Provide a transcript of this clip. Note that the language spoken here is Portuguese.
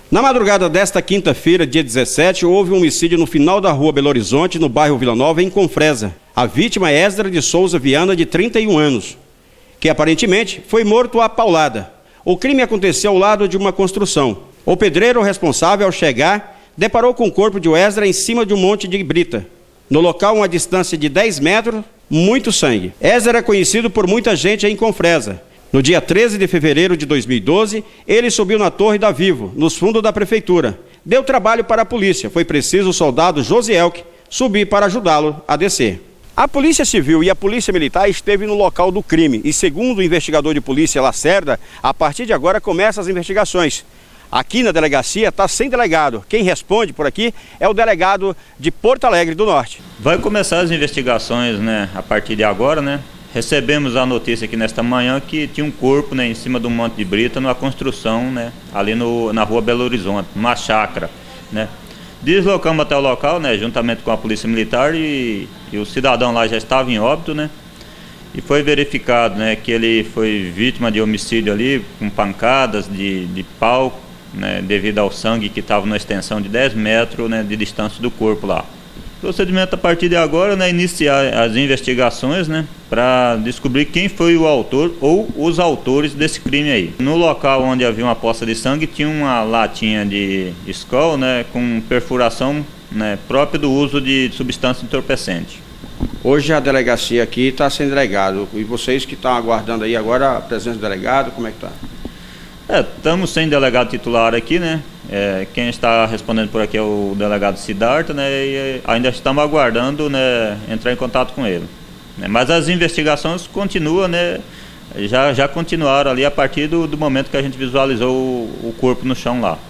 Na madrugada desta quinta-feira, dia 17, houve um homicídio no final da rua Belo Horizonte, no bairro Vila Nova, em Confresa. A vítima é Esdra de Souza Viana, de 31 anos, que aparentemente foi morto à paulada. O crime aconteceu ao lado de uma construção. O pedreiro responsável, ao chegar, deparou com o corpo de Esdra em cima de um monte de brita. No local, uma distância de 10 metros, muito sangue. Esdra era conhecido por muita gente em Confresa. No dia 13 de fevereiro de 2012, ele subiu na Torre da Vivo, nos fundos da prefeitura. Deu trabalho para a polícia. Foi preciso o soldado Josielk subir para ajudá-lo a descer. A Polícia Civil e a Polícia Militar esteve no local do crime e, segundo o investigador de polícia Lacerda, a partir de agora começam as investigações. Aqui na delegacia está sem delegado. Quem responde por aqui é o delegado de Porto Alegre do Norte. Vai começar as investigações, a partir de agora, Recebemos a notícia aqui nesta manhã que tinha um corpo, em cima de um monte de brita, numa construção, ali na rua Belo Horizonte, numa chácara, Deslocamos até o local, juntamente com a Polícia Militar, e o cidadão lá já estava em óbito, E foi verificado, que ele foi vítima de homicídio ali, com pancadas de pau, devido ao sangue que estava numa extensão de 10 metros, de distância do corpo lá. O procedimento a partir de agora é iniciar as investigações, para descobrir quem foi o autor ou os autores desse crime aí. No local onde havia uma poça de sangue tinha uma latinha de Skol, com perfuração própria do uso de substância entorpecente. Hoje a delegacia aqui está sem delegado. E vocês que estão aguardando aí agora a presença do delegado, como é que está? Estamos sem delegado titular aqui, quem está respondendo por aqui é o delegado Siddhartha, e ainda estamos aguardando, entrar em contato com ele. Mas as investigações continuam, já continuaram ali a partir do momento que a gente visualizou o corpo no chão lá.